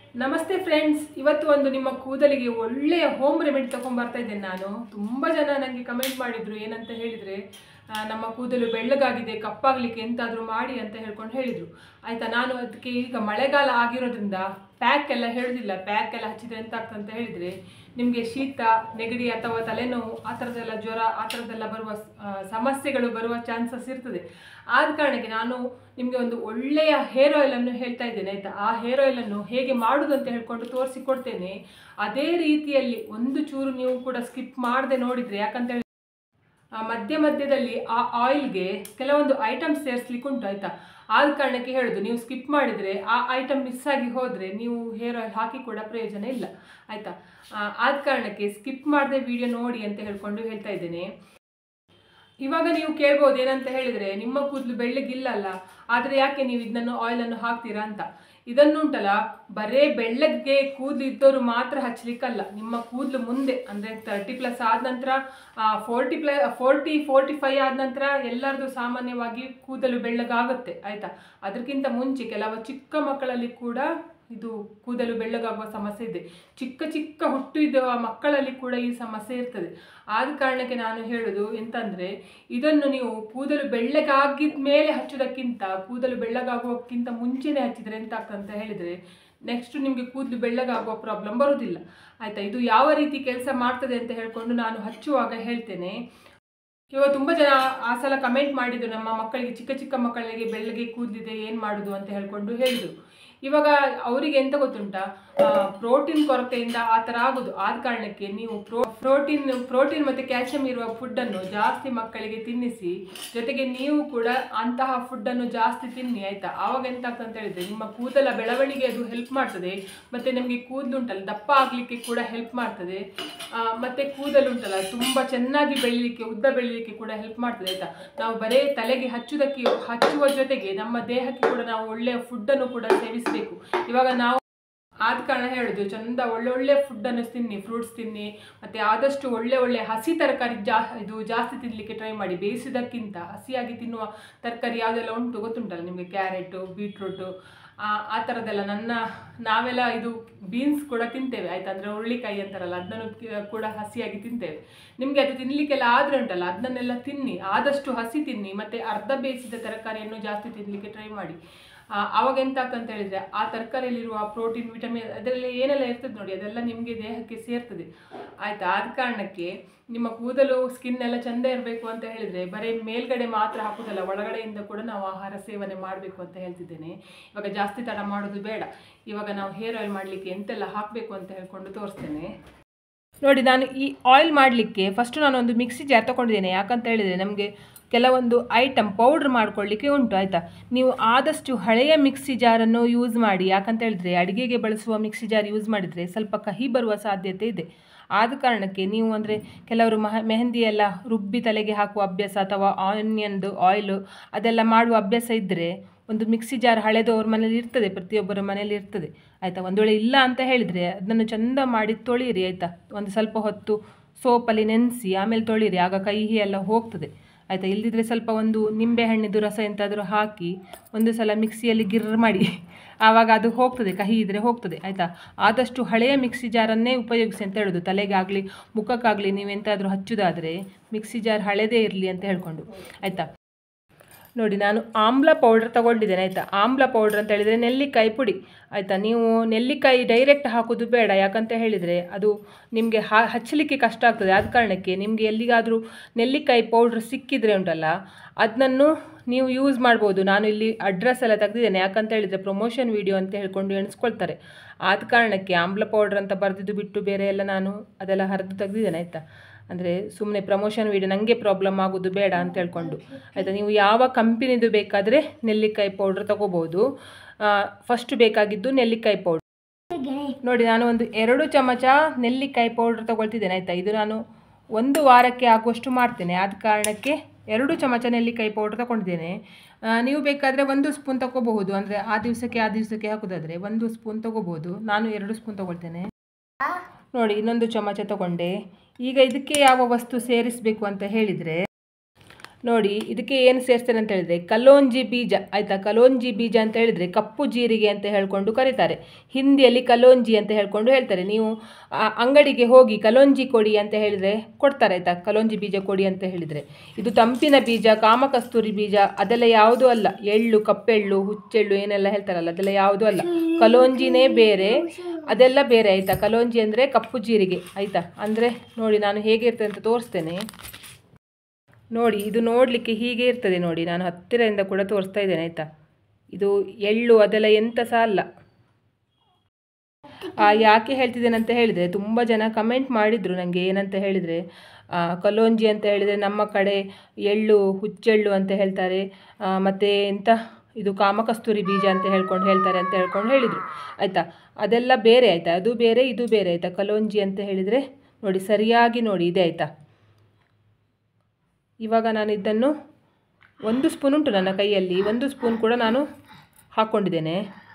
ನಮಸ್ತೆ ಫ್ರೆಂಡ್ಸ್, ಇವತ್ತು ಒಂದು ನಿಮ್ಮ ಕೂದಲಿಗೆ ಒಳ್ಳೆಯ ಹೋಮ್ ರೆಮಿಡಿ ತಗೊಂಡ್ಬರ್ತಾ ಇದ್ದೇನೆ. ನಾನು ತುಂಬ ಜನ ನನಗೆ ಕಮೆಂಟ್ ಮಾಡಿದ್ರು, ಏನಂತ ಹೇಳಿದರೆ ನಮ್ಮ ಕೂದಲು ಬೆಳ್ಳಗಾಗಿದೆ, ಕಪ್ಪಾಗಲಿಕ್ಕೆ ಎಂತಾದರೂ ಮಾಡಿ ಅಂತ ಹೇಳ್ಕೊಂಡು ಹೇಳಿದರು. ಆಯಿತಾ, ನಾನು ಅದಕ್ಕೆ ಈಗ ಮಳೆಗಾಲ ಆಗಿರೋದ್ರಿಂದ ಪ್ಯಾಕ್ ಎಲ್ಲ ಹೇಳೋದಿಲ್ಲ. ಪ್ಯಾಕ್ ಎಲ್ಲ ಹಚ್ಚಿದ್ರೆ ಎಂತ ಆಗ್ತದೆ ಅಂತ ಹೇಳಿದರೆ, ನಿಮಗೆ ಶೀತ, ನೆಗಡಿ ಅಥವಾ ತಲೆನೋವು ಆ ಥರದ್ದೆಲ್ಲ, ಜ್ವರ ಆ ಥರದ್ದೆಲ್ಲ ಬರುವ ಸಮಸ್ಯೆಗಳು ಬರುವ ಚಾನ್ಸಸ್ ಇರ್ತದೆ. ಆದ ಕಾರಣಕ್ಕೆ ನಾನು ನಿಮಗೆ ಒಂದು ಒಳ್ಳೆಯ ಹೇರ್ ಆಯಿಲನ್ನು ಹೇಳ್ತಾ ಇದ್ದೇನೆ. ಆಯಿತಾ, ಆ ಹೇರ್ ಆಯಿಲನ್ನು ಹೇಗೆ ಮಾಡುವುದು ಅಂತ ಹೇಳ್ಕೊಂಡು ತೋರಿಸಿಕೊಡ್ತೇನೆ. ಅದೇ ರೀತಿಯಲ್ಲಿ ಒಂದು ಚೂರು ನೀವು ಕೂಡ ಸ್ಕಿಪ್ ಮಾಡದೆ ನೋಡಿದರೆ, ಯಾಕಂತ ಹೇಳಿ ಮಧ್ಯ ಮಧ್ಯದಲ್ಲಿ ಆ ಆಯಿಲ್ಗೆ ಕೆಲವೊಂದು ಐಟಮ್ಸ್ ಸೇರಿಸ್ಲಿಕ್ಕೆ ಉಂಟು. ಆಯಿತಾ, ಆದ ಕಾರಣಕ್ಕೆ ಹೇಳೋದು, ನೀವು ಸ್ಕಿಪ್ ಮಾಡಿದರೆ ಆ ಐಟಮ್ ಮಿಸ್ ಆಗಿ ಹೋದರೆ ನೀವು ಹೇರ್ ಆಯಿಲ್ ಹಾಕಿ ಕೂಡ ಪ್ರಯೋಜನ ಇಲ್ಲ. ಆಯಿತಾ, ಆದ ಕಾರಣಕ್ಕೆ ಸ್ಕಿಪ್ ಮಾಡದೆ ವಿಡಿಯೋ ನೋಡಿ ಅಂತ ಹೇಳ್ಕೊಂಡು ಹೇಳ್ತಾ ಇದ್ದೇನೆ. ಇವಾಗ ನೀವು ಕೇಳ್ಬೋದು, ಏನಂತ ಹೇಳಿದರೆ, ನಿಮ್ಮ ಕೂದಲು ಬೆಳ್ಳಗಿಲ್ಲಲ್ಲ, ಆದರೆ ಯಾಕೆ ನೀವು ಇದನ್ನು ಆಯಿಲನ್ನು ಹಾಕ್ತೀರಾ ಅಂತ. ಇದನ್ನುಂಟಲ್ಲ, ಬರೇ ಬೆಳ್ಳಗೆ ಕೂದಲು ಇದ್ದವರು ಮಾತ್ರ ಹಚ್ಚಲಿಕ್ಕಲ್ಲ. ನಿಮ್ಮ ಕೂದಲು ಮುಂದೆ ಅಂದರೆ 30+ ಆದ ನಂತರ 45 ಆದ ನಂತರ ಎಲ್ಲರದು ಸಾಮಾನ್ಯವಾಗಿ ಕೂದಲು ಬೆಳ್ಳಗಾಗುತ್ತೆ. ಆಯಿತಾ, ಅದಕ್ಕಿಂತ ಮುಂಚೆ ಕೆಲವು ಚಿಕ್ಕ ಮಕ್ಕಳಲ್ಲಿ ಕೂಡ ಇದು ಕೂದಲು ಬೆಳ್ಳಗಾಗುವ ಸಮಸ್ಯೆ ಇದೆ. ಚಿಕ್ಕ ಚಿಕ್ಕ ಹುಟ್ಟಿದ ಮಕ್ಕಳಲ್ಲಿ ಕೂಡ ಈ ಸಮಸ್ಯೆ ಇರ್ತದೆ. ಆದ ಕಾರಣಕ್ಕೆ ನಾನು ಹೇಳೋದು ಎಂತಂದರೆ, ಇದನ್ನು ನೀವು ಕೂದಲು ಬೆಳ್ಳಗಾಗಿದ ಮೇಲೆ ಹಚ್ಚೋದಕ್ಕಿಂತ ಕೂದಲು ಬೆಳ್ಳಗಾಗುವಕ್ಕಿಂತ ಮುಂಚೆನೇ ಹಚ್ಚಿದರೆ ಎಂತ ಆಗ್ತದೆ ಅಂತ ಹೇಳಿದರೆ, ನೆಕ್ಸ್ಟ್ ನಿಮಗೆ ಕೂದಲು ಬೆಳ್ಳಗಾಗುವ ಪ್ರಾಬ್ಲಮ್ ಬರೋದಿಲ್ಲ. ಆಯಿತಾ, ಇದು ಯಾವ ರೀತಿ ಕೆಲಸ ಮಾಡ್ತದೆ ಅಂತ ಹೇಳ್ಕೊಂಡು ನಾನು ಹಚ್ಚುವಾಗ ಹೇಳ್ತೇನೆ. ಇವಾಗ ತುಂಬ ಜನ ಆ ಸಲ ಕಮೆಂಟ್ ಮಾಡಿದ್ರು, ನಮ್ಮ ಮಕ್ಕಳಿಗೆ, ಚಿಕ್ಕ ಚಿಕ್ಕ ಮಕ್ಕಳಿಗೆ ಬೆಳ್ಳಗೆ ಕೂದಲಿದೆ, ಏನು ಮಾಡೋದು ಅಂತ ಹೇಳ್ಕೊಂಡು ಹೇಳಿದರು. ಇವಾಗ ಅವರಿಗೆ ಎಂತ ಗೊತ್ತುಂಟಾ, ಪ್ರೋಟೀನ್ ಕೊರತೆಯಿಂದ ಆ ಥರ ಆಗೋದು. ಆದ ಕಾರಣಕ್ಕೆ ನೀವು ಪ್ರೋಟೀನ್ ಮತ್ತು ಕ್ಯಾಲ್ಸಿಯಂ ಇರುವ ಫುಡ್ಡನ್ನು ಜಾಸ್ತಿ ಮಕ್ಕಳಿಗೆ ತಿನ್ನಿಸಿ, ಜೊತೆಗೆ ನೀವು ಕೂಡ ಅಂತಹ ಫುಡ್ಡನ್ನು ಜಾಸ್ತಿ ತಿನ್ನಿ. ಆಯಿತಾ, ಆವಾಗ ಎಂತ ಆಗ್ತದೆ ಅಂತ ಹೇಳಿದರೆ, ನಿಮ್ಮ ಕೂದಲ ಬೆಳವಣಿಗೆ ಅದು ಹೆಲ್ಪ್ ಮಾಡ್ತದೆ, ಮತ್ತು ನಿಮಗೆ ಕೂದಲುಂಟಲ್ಲ ದಪ್ಪ ಆಗಲಿಕ್ಕೆ ಕೂಡ ಹೆಲ್ಪ್ ಮಾಡ್ತದೆ, ಮತ್ತು ಕೂದಲುಂಟಲ್ಲ ತುಂಬ ಚೆನ್ನಾಗಿ ಬೆಳೀಲಿಕ್ಕೆ, ಉದ್ದ ಬೆಳೀಲಿಕ್ಕೆ ಕೂಡ ಹೆಲ್ಪ್ ಮಾಡ್ತದೆ. ಆಯಿತಾ, ನಾವು ಬರೀ ತಲೆಗೆ ಹಚ್ಚುವ ಜೊತೆಗೆ ನಮ್ಮ ದೇಹಕ್ಕೆ ಕೂಡ ನಾವು ಒಳ್ಳೆಯ ಫುಡ್ಡನ್ನು ಕೂಡ ಸೇವಿಸಬೇಕು. ಇವಾಗ ನಾವು ಆದ ಕಾರಣ ಹೇಳೋದು, ಚಂದ ಒಳ್ಳೊಳ್ಳೆ ಫುಡ್ಡನ್ನು ತಿನ್ನಿ, ಫ್ರೂಟ್ಸ್ ತಿನ್ನಿ, ಮತ್ತು ಆದಷ್ಟು ಒಳ್ಳೆ ಹಸಿ ತರಕಾರಿ ಜಾಸ್ತಿ ತಿನ್ನಲಿಕ್ಕೆ ಟ್ರೈ ಮಾಡಿ. ಬೇಯಿಸಿದ್ದಕ್ಕಿಂತ ಹಸಿಯಾಗಿ ತಿನ್ನುವ ತರಕಾರಿ ಯಾವುದೆಲ್ಲ ಉಂಟು ಗೊತ್ತುಂಟಲ್ಲ ನಿಮಗೆ, ಕ್ಯಾರೆಟು, ಬೀಟ್ರೂಟು, ಆ ಥರದ್ದೆಲ್ಲ. ನಾವೆಲ್ಲ ಇದು ಬೀನ್ಸ್ ಕೂಡ ತಿಂತೇವೆ. ಆಯಿತಾ, ಅಂದರೆ ಹುರುಳಿಕಾಯಿ ಅಂತಾರಲ್ಲ, ಅದನ್ನು ಕೂಡ ಹಸಿಯಾಗಿ ತಿಂತೇವೆ. ನಿಮಗೆ ಅದು ತಿನ್ನಲಿಕ್ಕೆಲ್ಲ ಆದರೆ ಉಂಟಲ್ಲ, ಅದನ್ನೆಲ್ಲ ತಿನ್ನಿ, ಆದಷ್ಟು ಹಸಿ ತಿನ್ನಿ, ಮತ್ತು ಅರ್ಧ ಬೇಯಿಸಿದ ತರಕಾರಿಯನ್ನು ಜಾಸ್ತಿ ತಿನ್ನಲಿಕ್ಕೆ ಟ್ರೈ ಮಾಡಿ. ಆವಾಗ ಎಂತ ಆಗ್ತದೆ ಅಂತ ಹೇಳಿದರೆ, ಆ ತರಕಾರಿಯಲ್ಲಿರುವ ಪ್ರೋಟೀನ್, ವಿಟಮಿನ್ ಅದರಲ್ಲಿ ಏನೆಲ್ಲ ಇರ್ತದೆ ನೋಡಿ, ಅದೆಲ್ಲ ನಿಮಗೆ ದೇಹಕ್ಕೆ ಸೇರ್ತದೆ. ಆಯಿತಾ, ಆದ ಕಾರಣಕ್ಕೆ ನಿಮ್ಮ ಕೂದಲು ಸ್ಕಿನ್ ಎಲ್ಲ ಚೆಂದ ಇರಬೇಕು ಅಂತ ಹೇಳಿದರೆ, ಬರೀ ಮೇಲ್ಗಡೆ ಮಾತ್ರ ಹಾಕೋದಲ್ಲ, ಒಳಗಡೆಯಿಂದ ಕೂಡ ನಾವು ಆಹಾರ ಸೇವನೆ ಮಾಡಬೇಕು ಅಂತ ಹೇಳ್ತಿದ್ದೇನೆ. ಇವಾಗ ಜಾಸ್ತಿ ತಡ ಮಾಡೋದು ಬೇಡ. ಇವಾಗ ನಾವು ಹೇರ್ ಆಯಿಲ್ ಮಾಡಲಿಕ್ಕೆ ಎಂತೆಲ್ಲ ಹಾಕಬೇಕು ಅಂತ ಹೇಳ್ಕೊಂಡು ತೋರಿಸ್ತೇನೆ ನೋಡಿ. ನಾನು ಈ ಆಯಿಲ್ ಮಾಡಲಿಕ್ಕೆ ಫಸ್ಟು ನಾನೊಂದು ಮಿಕ್ಸಿ ಜಾರ್ ತೊಗೊಂಡಿದ್ದೇನೆ. ಯಾಕಂತ ಹೇಳಿದರೆ, ನಮಗೆ ಕೆಲವೊಂದು ಐಟಮ್ ಪೌಡ್ರ್ ಮಾಡ್ಕೊಳ್ಳಿಕ್ಕೆ ಉಂಟು. ಆಯಿತಾ, ನೀವು ಆದಷ್ಟು ಹಳೆಯ ಮಿಕ್ಸಿ ಜಾರನ್ನು ಯೂಸ್ ಮಾಡಿ. ಯಾಕಂತ ಹೇಳಿದರೆ, ಅಡುಗೆಗೆ ಬಳಸುವ ಮಿಕ್ಸಿ ಜಾರ್ ಯೂಸ್ ಮಾಡಿದರೆ ಸ್ವಲ್ಪ ಕಹಿ ಬರುವ ಸಾಧ್ಯತೆ ಇದೆ. ಆದ ಕಾರಣಕ್ಕೆ ನೀವು ಅಂದರೆ ಕೆಲವರು ಮೆಹಂದಿ ಎಲ್ಲ ರುಬ್ಬಿ ತಲೆಗೆ ಹಾಕುವ ಅಭ್ಯಾಸ, ಅಥವಾ ಆನಿಯನ್ದು ಆಯಿಲು ಅದೆಲ್ಲ ಮಾಡುವ ಅಭ್ಯಾಸ ಇದ್ದರೆ, ಒಂದು ಮಿಕ್ಸಿ ಜಾರ್ ಹಳೆದು ಅವ್ರ ಮನೇಲಿ ಇರ್ತದೆ, ಪ್ರತಿಯೊಬ್ಬರ ಮನೇಲಿ ಇರ್ತದೆ. ಆಯಿತಾ, ಒಂದು ವೇಳೆ ಇಲ್ಲ ಅಂತ ಹೇಳಿದರೆ ಅದನ್ನು ಚೆಂದ ಮಾಡಿ ತೊಳೀರಿ. ಆಯಿತಾ, ಒಂದು ಸ್ವಲ್ಪ ಹೊತ್ತು ಸೋಪಲ್ಲಿ ನೆನೆಸಿ ಆಮೇಲೆ ತೊಳೀರಿ, ಆಗ ಕಹಿ ಎಲ್ಲ ಹೋಗ್ತದೆ. ಆಯಿತಾ, ಇಲ್ಲದಿದ್ದರೆ ಸ್ವಲ್ಪ ಒಂದು ನಿಂಬೆ ಹಣ್ಣಿದ್ದು ರಸ ಎಂತಾದರೂ ಹಾಕಿ ಒಂದು ಸಲ ಮಿಕ್ಸಿಯಲ್ಲಿ ಗಿರ್ರ್ ಮಾಡಿ, ಆವಾಗ ಅದು ಹೋಗ್ತದೆ, ಕಹಿ ಇದ್ದರೆ ಹೋಗ್ತದೆ. ಆಯಿತಾ, ಆದಷ್ಟು ಹಳೆಯ ಮಿಕ್ಸಿ ಜಾರನ್ನೇ ಉಪಯೋಗಿಸಿ ಅಂತ ಹೇಳೋದು. ತಲೆಗಾಗಲಿ ಮುಖಕ್ಕಾಗಲಿ ನೀವೆಂತಾದರೂ ಹಚ್ಚೋದಾದರೆ ಮಿಕ್ಸಿ ಜಾರ್ ಹಳೆದೇ ಇರಲಿ ಅಂತ ಹೇಳ್ಕೊಂಡು. ಆಯಿತಾ, ನೋಡಿ ನಾನು ಆಮ್ಲ ಪೌಡ್ರ್ ತೊಗೊಂಡಿದ್ದೇನೆ. ಆಯಿತಾ, ಆಮ್ಲ ಪೌಡ್ರ್ ಅಂತ ಹೇಳಿದರೆ ನೆಲ್ಲಿಕಾಯಿ ಪುಡಿ. ಆಯಿತಾ, ನೀವು ನೆಲ್ಲಿಕಾಯಿ ಡೈರೆಕ್ಟ್ ಹಾಕೋದು ಬೇಡ. ಯಾಕಂತ ಹೇಳಿದರೆ ಅದು ನಿಮಗೆ ಹಚ್ಚಲಿಕ್ಕೆ ಕಷ್ಟ ಆಗ್ತದೆ. ಆದ ಕಾರಣಕ್ಕೆ ನಿಮಗೆ ಎಲ್ಲಿಗಾದರೂ ನೆಲ್ಲಿಕಾಯಿ ಪೌಡ್ರ್ ಸಿಕ್ಕಿದರೆ ಉಂಟಲ್ಲ, ಅದನ್ನು ನೀವು ಯೂಸ್ ಮಾಡ್ಬೋದು. ನಾನು ಇಲ್ಲಿ ಅಡ್ರೆಸ್ ಎಲ್ಲ ತೆಗೆದಿದ್ದೇನೆ. ಯಾಕಂತ ಹೇಳಿದರೆ ಪ್ರಮೋಷನ್ ವಿಡಿಯೋ ಅಂತ ಹೇಳ್ಕೊಂಡು ಎಣಿಸ್ಕೊಳ್ತಾರೆ. ಆದ ಕಾರಣಕ್ಕೆ ಆಮ್ಲ ಪೌಡ್ರ್ ಅಂತ ಬರೆದಿದ್ದು ಬಿಟ್ಟು ಬೇರೆ ಎಲ್ಲ ನಾನು ಅದೆಲ್ಲ ಹರಿದು ತೆಗೆದಿದ್ದೇನೆ. ಆಯಿತಾ, ಅಂದರೆ ಸುಮ್ಮನೆ ಪ್ರಮೋಷನ್ ವಿಡಿಯೋ ನನಗೆ ಪ್ರಾಬ್ಲಮ್ ಆಗೋದು ಬೇಡ ಅಂತ ಹೇಳ್ಕೊಂಡು. ಆಯಿತಾ, ನೀವು ಯಾವ ಕಂಪನಿದು ಬೇಕಾದರೆ ನೆಲ್ಲಿಕಾಯಿ ಪೌಡ್ರ್ ತೊಗೋಬೋದು. ಫಸ್ಟ್ ಬೇಕಾಗಿದ್ದು ನೆಲ್ಲಿಕಾಯಿ ಪೌಡ್ರ್ ನೋಡಿ. ನಾನು ಒಂದು 2 ಚಮಚ ನೆಲ್ಲಿಕಾಯಿ ಪೌಡ್ರ್ ತೊಗೊಳ್ತಿದ್ದೇನೆ. ಆಯಿತಾ, ಇದು ನಾನು 1 ವಾರಕ್ಕೆ ಆಗುವಷ್ಟು ಮಾಡ್ತೇನೆ. ಆದ ಕಾರಣಕ್ಕೆ 2 ಚಮಚ ನೆಲ್ಲಿಕಾಯಿ ಪೌಡ್ರ್ ತೊಗೊಂಡಿದ್ದೇನೆ. ನೀವು ಬೇಕಾದರೆ 1 ಸ್ಪೂನ್ ತೊಗೋಬಹುದು. ಅಂದರೆ ಆ ದಿವಸಕ್ಕೆ ಹಾಕೋದಾದರೆ 1 ಸ್ಪೂನ್ ತೊಗೋಬೋದು. ನಾನು 2 ಸ್ಪೂನ್ ತೊಗೊಳ್ತೇನೆ ನೋಡಿ. ಇನ್ನೊಂದು ಚಮಚ ತೊಗೊಂಡೆ. ಈಗ ಇದಕ್ಕೆ ಯಾವ ವಸ್ತು ಸೇರಿಸಬೇಕು ಅಂತ ಹೇಳಿದರೆ, ನೋಡಿ ಇದಕ್ಕೆ ಏನು ಸೇರಿಸ್ತೇನೆ ಅಂತ ಹೇಳಿದರೆ ಕಲೋಂಜಿ ಬೀಜ ಆಯಿತಾ. ಕಲೋಂಜಿ ಬೀಜ ಅಂತ ಹೇಳಿದರೆ ಕಪ್ಪು ಜೀರಿಗೆ ಅಂತ ಹೇಳ್ಕೊಂಡು ಕರೀತಾರೆ, ಹಿಂದಿಯಲ್ಲಿ ಕಲೋಂಜಿ ಅಂತ ಹೇಳ್ಕೊಂಡು ಹೇಳ್ತಾರೆ. ನೀವು ಅಂಗಡಿಗೆ ಹೋಗಿ ಕಲೋಂಜಿ ಕೊಡಿ ಅಂತ ಹೇಳಿದರೆ ಕೊಡ್ತಾರೆ ಆಯಿತಾ, ಕಲೋಂಜಿ ಬೀಜ ಕೊಡಿ ಅಂತ ಹೇಳಿದರೆ. ಇದು ತಂಪಿನ ಬೀಜ, ಕಾಮಕಸ್ತೂರಿ ಬೀಜ ಅದೆಲ್ಲ ಯಾವುದೂ ಅಲ್ಲ. ಎಳ್ಳು, ಕಪ್ಪೆಳ್ಳು, ಹುಚ್ಚೆಳ್ಳು ಏನೆಲ್ಲ ಹೇಳ್ತಾರಲ್ಲ ಅದೆಲ್ಲ ಯಾವುದೂ ಅಲ್ಲ. ಕಲೋಂಜಿನೇ ಬೇರೆ, ಅದೆಲ್ಲ ಬೇರೆ ಆಯಿತಾ. ಕಲೋಂಜಿ ಅಂದರೆ ಕಪ್ಪು ಜೀರಿಗೆ ಆಯಿತಾ. ಅಂದರೆ ನೋಡಿ ನಾನು ಹೇಗಿರ್ತದೆ ಅಂತ ತೋರಿಸ್ತೇನೆ ನೋಡಿ. ಇದು ನೋಡಲಿಕ್ಕೆ ಹೀಗೆ ಇರ್ತದೆ ನೋಡಿ, ನಾನು ಹತ್ತಿರದಿಂದ ಕೂಡ ತೋರಿಸ್ತಾ ಇದ್ದೇನೆ ಆಯಿತಾ. ಇದು ಎಳ್ಳು ಅದೆಲ್ಲ ಎಂಥ ಸಹ ಅಲ್ಲ. ಯಾಕೆ ಹೇಳ್ತಿದ್ದೇನೆ ಅಂತ ಹೇಳಿದರೆ ತುಂಬ ಜನ ಕಮೆಂಟ್ ಮಾಡಿದರು ನನಗೆ. ಏನಂತ ಹೇಳಿದರೆ ಕಲೋಂಜಿ ಅಂತ ಹೇಳಿದರೆ ನಮ್ಮ ಕಡೆ ಎಳ್ಳು, ಹುಚ್ಚೆಳ್ಳು ಅಂತ ಹೇಳ್ತಾರೆ, ಮತ್ತು ಎಂಥ ಇದು ಕಾಮಕಸ್ತೂರಿ ಬೀಜ ಅಂತ ಹೇಳ್ತಾರೆ ಅಂತ ಹೇಳಿದರು ಆಯಿತಾ. ಅದೆಲ್ಲ ಬೇರೆ ಆಯಿತಾ, ಅದು ಬೇರೆ ಇದು ಬೇರೆ ಆಯಿತಾ. ಕಲೋಂಜಿ ಅಂತ ಹೇಳಿದರೆ ನೋಡಿ ಸರಿಯಾಗಿ ನೋಡಿ ಇದೆ ಆಯಿತಾ. ಇವಾಗ ನಾನು ಇದನ್ನು 1 ಸ್ಪೂನ್ ಉಂಟು ನನ್ನ ಕೈಯಲ್ಲಿ, 1 ಸ್ಪೂನ್ ಕೂಡ ನಾನು ಹಾಕ್ಕೊಂಡಿದ್ದೇನೆ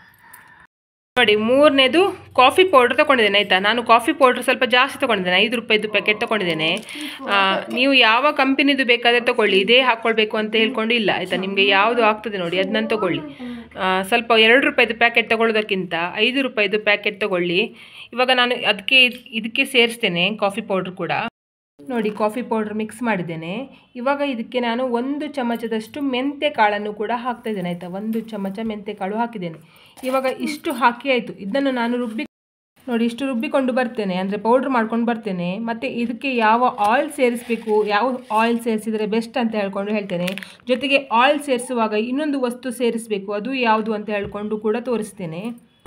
ನೋಡಿ. 3ನೇದು ಕಾಫಿ ಪೌಡ್ರ್ ತೊಗೊಂಡಿದ್ದೇನೆ ಆಯಿತಾ. ನಾನು ಕಾಫಿ ಪೌಡ್ರ್ ಸ್ವಲ್ಪ ಜಾಸ್ತಿ ತೊಗೊಂಡಿದ್ದೇನೆ, 5 ರೂಪಾಯಿದು ಪ್ಯಾಕೆಟ್ ತೊಗೊಂಡಿದ್ದೇನೆ. ನೀವು ಯಾವ ಕಂಪನಿದು ಬೇಕಾದರೆ ತೊಗೊಳ್ಳಿ, ಇದೇ ಹಾಕ್ಕೊಳ್ಬೇಕು ಅಂತ ಹೇಳ್ಕೊಂಡು ಇಲ್ಲ ಆಯಿತಾ. ನಿಮಗೆ ಯಾವುದು ಆಗ್ತದೆ ನೋಡಿ ಅದನ್ನು ತೊಗೊಳ್ಳಿ. ಸ್ವಲ್ಪ 2 ರೂಪಾಯಿದು ಪ್ಯಾಕೆಟ್ ತೊಗೊಳ್ಳೋದಕ್ಕಿಂತ 5 ರೂಪಾಯಿದು ಪ್ಯಾಕೆಟ್ ತೊಗೊಳ್ಳಿ. ಇವಾಗ ನಾನು ಇದಕ್ಕೆ ಸೇರಿಸ್ತೇನೆ ಕಾಫಿ ಪೌಡ್ರ್ ಕೂಡ ನೋಡಿ. ಕಾಫಿ ಪೌಡ್ರ್ ಮಿಕ್ಸ್ ಮಾಡಿದ್ದೇನೆ. ಇವಾಗ ಇದಕ್ಕೆ ನಾನು 1 ಚಮಚದಷ್ಟು ಮೆಂತ್ಯ ಕಾಳನ್ನು ಕೂಡ ಹಾಕ್ತಾ ಇದ್ದೇನೆ ಆಯಿತಾ. 1 ಚಮಚ ಮೆಂತ್ಯ ಕಾಳು ಹಾಕಿದ್ದೇನೆ. ಇವಾಗ ಇಷ್ಟು ಹಾಕಿ ಆಯಿತು. ಇದನ್ನು ನಾನು ನೋಡಿ ಇಷ್ಟು ರುಬ್ಬಿಕೊಂಡು ಬರ್ತೇನೆ, ಅಂದರೆ ಪೌಡ್ರ್ ಮಾಡ್ಕೊಂಡು ಬರ್ತೇನೆ. ಮತ್ತು ಇದಕ್ಕೆ ಯಾವ ಆಯಿಲ್ ಸೇರಿಸಬೇಕು, ಯಾವ ಆಯಿಲ್ ಸೇರಿಸಿದರೆ ಬೆಸ್ಟ್ ಅಂತ ಹೇಳ್ತೇನೆ. ಜೊತೆಗೆ ಆಯಿಲ್ ಸೇರಿಸುವಾಗ ಇನ್ನೊಂದು ವಸ್ತು ಸೇರಿಸಬೇಕು, ಅದು ಯಾವುದು ಅಂತ ಹೇಳ್ಕೊಂಡು ಕೂಡ ತೋರಿಸ್ತೇನೆ.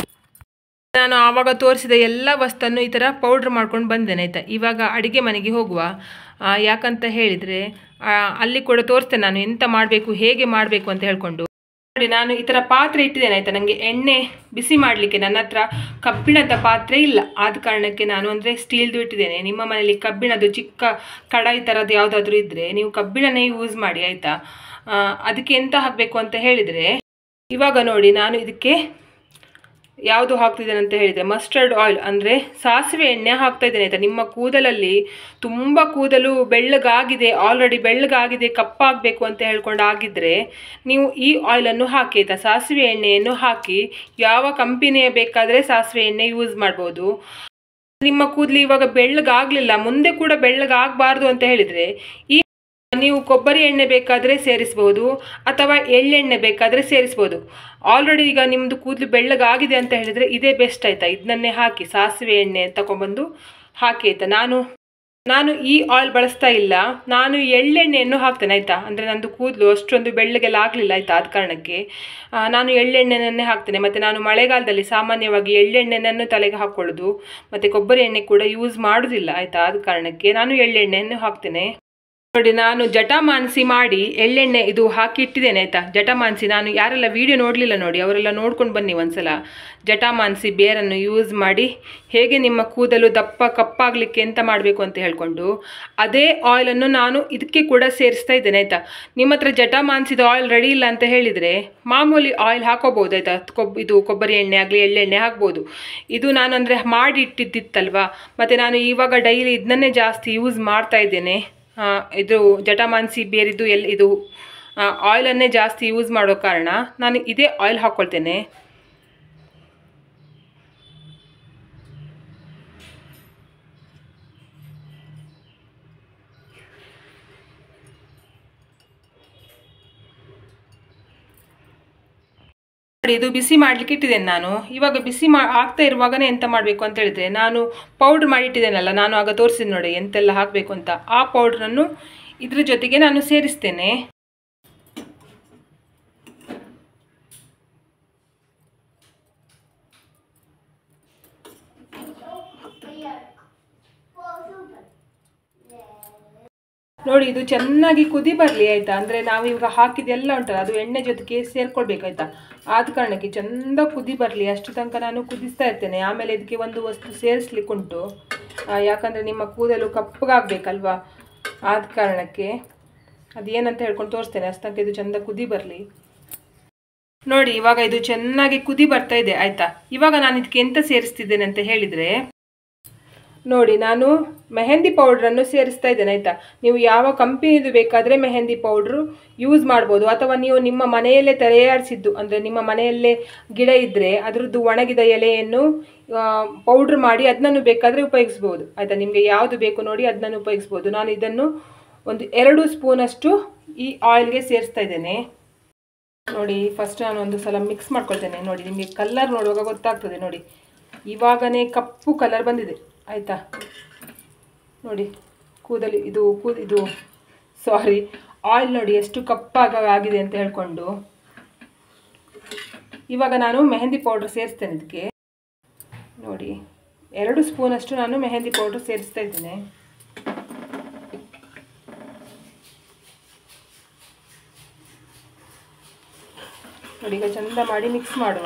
ನಾನು ಆವಾಗ ತೋರಿಸಿದ ಎಲ್ಲ ವಸ್ತನ್ನು ಈ ಥರ ಪೌಡ್ರ್ ಮಾಡ್ಕೊಂಡು ಬಂದೇನೆ ಆಯಿತಾ. ಇವಾಗ ಅಡುಗೆ ಮನೆಗೆ ಹೋಗುವ. ಯಾಕಂತ ಹೇಳಿದರೆ ಅಲ್ಲಿ ಕೂಡ ತೋರಿಸ್ತೇನೆ ನಾನು ಎಂತ ಮಾಡಬೇಕು, ಹೇಗೆ ಮಾಡಬೇಕು ಅಂತ ಹೇಳ್ಕೊಂಡು. ನೋಡಿ ನಾನು ಈ ಥರ ಪಾತ್ರೆ ಇಟ್ಟಿದ್ದೇನೆ ಆಯಿತಾ. ನನಗೆ ಎಣ್ಣೆ ಬಿಸಿ ಮಾಡಲಿಕ್ಕೆ ನನ್ನ ಹತ್ರ ಕಬ್ಬಿಣದ ಪಾತ್ರೆ ಇಲ್ಲ, ಆದ ಕಾರಣಕ್ಕೆ ನಾನು ಅಂದರೆ ಸ್ಟೀಲ್ದು ಇಟ್ಟಿದ್ದೇನೆ. ನಿಮ್ಮ ಮನೇಲಿ ಕಬ್ಬಿಣದ್ದು ಚಿಕ್ಕ ಕಡಾಯಿ ಥರದ್ದು ಯಾವುದಾದ್ರೂ ಇದ್ದರೆ ನೀವು ಕಬ್ಬಿಣನೇ ಯೂಸ್ ಮಾಡಿ ಆಯಿತಾ. ಅದಕ್ಕೆ ಎಂತ ಹಾಕಬೇಕು ಅಂತ ಹೇಳಿದರೆ ಇವಾಗ ನೋಡಿ ನಾನು ಇದಕ್ಕೆ ಯಾವುದು ಹಾಕ್ತಿದ್ದೇನೆ ಅಂತ ಹೇಳಿದರೆ ಮಸ್ಟರ್ಡ್ ಆಯಿಲ್ ಅಂದರೆ ಸಾಸಿವೆ ಎಣ್ಣೆ ಹಾಕ್ತಾ ಇದ್ದೇನೆ ಆಯಿತಾ. ನಿಮ್ಮ ಕೂದಲಲ್ಲಿ ತುಂಬ ಕೂದಲು ಬೆಳ್ಳಗಾಗಿದೆ, ಆಲ್ರೆಡಿ ಬೆಳ್ಳಗಾಗಿದೆ, ಕಪ್ಪಾಗಬೇಕು ಅಂತ ಹೇಳ್ಕೊಂಡು ಆಗಿದ್ದರೆ ನೀವು ಈ ಆಯಿಲನ್ನು ಹಾಕಿ ಆಯಿತಾ. ಸಾಸಿವೆ ಎಣ್ಣೆಯನ್ನು ಹಾಕಿ ಯಾವ ಕಂಪನಿಯ ಬೇಕಾದರೆ ಸಾಸಿವೆ ಎಣ್ಣೆ ಯೂಸ್ ಮಾಡ್ಬೋದು. ನಿಮ್ಮ ಕೂದಲು ಇವಾಗ ಬೆಳ್ಳಗಾಗಲಿಲ್ಲ, ಮುಂದೆ ಕೂಡ ಬೆಳ್ಳಗಾಗಬಾರ್ದು ಅಂತ ಹೇಳಿದರೆ ನೀವು ಕೊಬ್ಬರಿ ಎಣ್ಣೆ ಬೇಕಾದರೆ ಸೇರಿಸ್ಬೋದು ಅಥವಾ ಎಳ್ಳೆಣ್ಣೆ ಬೇಕಾದರೆ ಸೇರಿಸ್ಬೋದು. ಆಲ್ರೆಡಿ ಈಗ ನಿಮ್ಮದು ಕೂದಲು ಬೆಳ್ಳಗಾಗಿದೆ ಅಂತ ಹೇಳಿದರೆ ಇದೇ ಬೆಸ್ಟ್ ಆಯಿತಾ. ಇದನ್ನೇ ಹಾಕಿ ಸಾಸಿವೆ ಎಣ್ಣೆ ತಗೊಂಬಂದು ಹಾಕಿ ಆಯಿತಾ. ನಾನು ಈ ಆಯಿಲ್ ಬಳಸ್ತಾ ಇಲ್ಲ, ನಾನು ಎಳ್ಳೆಣ್ಣೆಯನ್ನು ಹಾಕ್ತೇನೆ ಆಯಿತಾ. ಅಂದರೆ ನಂದು ಕೂದಲು ಅಷ್ಟೊಂದು ಬೆಳ್ಳಗೆಲ್ಲ ಆಗಲಿಲ್ಲ ಆಯಿತಾ, ಆದ ಕಾರಣಕ್ಕೆ ನಾನು ಎಳ್ಳೆಣ್ಣೆಯನ್ನೇ ಹಾಕ್ತೇನೆ. ಮತ್ತು ನಾನು ಮಳೆಗಾಲದಲ್ಲಿ ಸಾಮಾನ್ಯವಾಗಿ ಎಳ್ಳೆಣ್ಣೆಯನ್ನು ತಲೆಗೆ ಹಾಕ್ಕೊಳ್ಳೋದು, ಮತ್ತು ಕೊಬ್ಬರಿ ಎಣ್ಣೆ ಕೂಡ ಯೂಸ್ ಮಾಡೋದಿಲ್ಲ ಆಯಿತಾ, ಆದ ಕಾರಣಕ್ಕೆ ನಾನು ಎಳ್ಳೆಣ್ಣೆಯನ್ನು ಹಾಕ್ತೇನೆ. ನೋಡಿ ನಾನು ಜಟಾಮಾನಸಿ ಮಾಡಿ ಎಳ್ಳೆಣ್ಣೆ ಇದು ಹಾಕಿ ಇಟ್ಟಿದ್ದೇನೆ ಆಯಿತಾ. ಜಟಾಮಾನಸಿ ನಾನು ಯಾರೆಲ್ಲ ವಿಡಿಯೋ ನೋಡಲಿಲ್ಲ ನೋಡಿ ಅವರೆಲ್ಲ ನೋಡ್ಕೊಂಡು ಬನ್ನಿ ಒಂದ್ಸಲ. ಜಟಾಮಾನಸಿ ಬೇರನ್ನು ಯೂಸ್ ಮಾಡಿ ಹೇಗೆ ನಿಮ್ಮ ಕೂದಲು ದಪ್ಪ ಕಪ್ಪಾಗಲಿಕ್ಕೆ ಎಂತ ಮಾಡಬೇಕು ಅಂತ ಹೇಳ್ಕೊಂಡು ಅದೇ ಆಯಿಲನ್ನು ನಾನು ಇದಕ್ಕೆ ಕೂಡ ಸೇರಿಸ್ತಾ ಇದ್ದೇನೆ ಆಯಿತಾ. ನಿಮ್ಮ ಹತ್ರ ಜಟಾಮಾನಸಿದ ಆಯಿಲ್ ರೆಡಿ ಇಲ್ಲ ಅಂತ ಹೇಳಿದರೆ ಮಾಮೂಲಿ ಆಯಿಲ್ ಹಾಕೋಬೋದು ಆಯಿತಾ. ಇದು ಕೊಬ್ಬರಿ ಎಣ್ಣೆ ಆಗಲಿ ಎಳ್ಳೆಣ್ಣೆ ಹಾಕ್ಬೋದು. ಇದು ನಾನು ಅಂದರೆ ಮಾಡಿ ಇಟ್ಟಿದ್ದಿತ್ತಲ್ವ, ಮತ್ತು ನಾನು ಇವಾಗ ಡೈಲಿ ಇದನ್ನೇ ಜಾಸ್ತಿ ಯೂಸ್ ಮಾಡ್ತಾ ಇದ್ದೇನೆ. ಇದು ಜಟಾಮಾನಸಿ ಬೇರಿದ್ದು ಇದು ಆಯಿಲನ್ನೇ ಜಾಸ್ತಿ ಯೂಸ್ ಮಾಡೋ ಕಾರಣ ನಾನು ಇದೇ ಆಯಿಲ್ ಹಾಕ್ಕೊಳ್ತೇನೆ. ಇದು ಬಿಸಿ ಮಾಡಲಿಕ್ಕೆ ಇಟ್ಟಿದ್ದೇನೆ ನಾನು. ಇವಾಗ ಬಿಸಿ ಆಗ್ತಾ ಇರುವಾಗನೇ ಎಂತ ಮಾಡಬೇಕು ಅಂತ ಹೇಳಿದರೆ ನಾನು ಪೌಡ್ರ್ ಮಾಡಿಟ್ಟಿದ್ದೇನಲ್ಲ, ನಾನು ಆಗ ತೋರಿಸಿದೆ ನೋಡಿ ಎಂತೆಲ್ಲ ಹಾಕಬೇಕು ಅಂತ. ಆ ಪೌಡ್ರನ್ನು ಇದ್ರ ಜೊತೆಗೆ ನಾನು ಸೇರಿಸ್ತೇನೆ. ನೋಡಿ ಇದು ಚೆನ್ನಾಗಿ ಕುದಿ ಬರಲಿ ಆಯಿತಾ. ಅಂದರೆ ನಾವು ಇವಾಗ ಹಾಕಿದೆಲ್ಲ ಉಂಟಲ್ಲ ಅದು ಎಣ್ಣೆ ಜೊತೆಗೆ ಸೇರ್ಕೊಳ್ಬೇಕಾಯ್ತಾ. ಆದ ಕಾರಣಕ್ಕೆ ಚೆಂದ ಕುದಿ ಬರಲಿ ಅಷ್ಟು ತನಕ ನಾನು ಕುದಿಸ್ತಾ ಇರ್ತೇನೆ. ಆಮೇಲೆ ಇದಕ್ಕೆ ಒಂದು ವಸ್ತು ಸೇರಿಸ್ಲಿಕ್ಕೆ ಉಂಟು, ಯಾಕಂದರೆ ನಿಮ್ಮ ಕೂದಲು ಕಪ್ಪಗಾಗಬೇಕಲ್ವಾ, ಆದ ಕಾರಣಕ್ಕೆ ಅದೇನಂತ ಹೇಳ್ಕೊಂಡು ತೋರಿಸ್ತೇನೆ. ಅಷ್ಟು ತನಕ ಇದು ಚೆಂದ ಕುದಿ ಬರಲಿ. ನೋಡಿ ಇವಾಗ ಇದು ಚೆನ್ನಾಗಿ ಕುದಿ ಬರ್ತಾ ಇದೆ ಆಯಿತಾ. ಇವಾಗ ನಾನು ಇದಕ್ಕೆ ಎಂತ ಸೇರಿಸ್ತಿದ್ದೇನೆ ಅಂತ ಹೇಳಿದರೆ ನೋಡಿ ನಾನು ಮೆಹಂದಿ ಪೌಡ್ರನ್ನು ಸೇರಿಸ್ತಾ ಇದ್ದೇನೆ ಆಯಿತಾ. ನೀವು ಯಾವ ಕಂಪನಿದು ಬೇಕಾದರೆ ಮೆಹಂದಿ ಪೌಡ್ರು ಯೂಸ್ ಮಾಡ್ಬೋದು, ಅಥವಾ ನೀವು ನಿಮ್ಮ ಮನೆಯಲ್ಲೇ ತಯಾರಿಸಿದ್ದು ಅಂದರೆ ನಿಮ್ಮ ಮನೆಯಲ್ಲೇ ಗಿಡ ಇದ್ದರೆ ಅದರದ್ದು ಒಣಗಿದ ಎಲೆಯನ್ನು ಪೌಡ್ರ್ ಮಾಡಿ ಅದನ್ನು ಬೇಕಾದರೆ ಉಪಯೋಗಿಸ್ಬೋದು ಆಯಿತಾ. ನಿಮಗೆ ಯಾವುದು ಬೇಕು ನೋಡಿ ಅದನ್ನು ಉಪಯೋಗಿಸ್ಬೋದು. ನಾನು ಇದನ್ನು ಒಂದು 2 ಸ್ಪೂನಷ್ಟು ಈ ಆಯಿಲ್ಗೆ ಸೇರಿಸ್ತಾ ಇದ್ದೇನೆ. ನೋಡಿ ಫಸ್ಟ್ ನಾನು ಒಂದು ಸಲ ಮಿಕ್ಸ್ ಮಾಡ್ಕೊಳ್ತೇನೆ. ನೋಡಿ ನಿಮಗೆ ಕಲರ್ ನೋಡುವಾಗ ಗೊತ್ತಾಗ್ತದೆ. ನೋಡಿ ಇವಾಗನೇ ಕಪ್ಪು ಕಲರ್ ಬಂದಿದೆ ಆಯಿತಾ. ನೋಡಿ ಕೂದಲು ಇದು ಸಾರಿ ಆಯಿಲ್ ನೋಡಿ ಎಷ್ಟು ಕಪ್ಪಾಗಿದೆ ಅಂತ ಹೇಳ್ಕೊಂಡು. ಇವಾಗ ನಾನು ಮೆಹಂದಿ ಪೌಡ್ರ್ ಸೇರಿಸ್ತೇನೆ ಇದಕ್ಕೆ. ನೋಡಿ 2 ಸ್ಪೂನಷ್ಟು ನಾನು ಮೆಹಂದಿ ಪೌಡ್ರ್ ಸೇರಿಸ್ತಾ ಇದ್ದೇನೆ. ನೋಡಿ ಈಗ ಚಂದ ಮಾಡಿ ಮಿಕ್ಸ್ ಮಾಡುವ.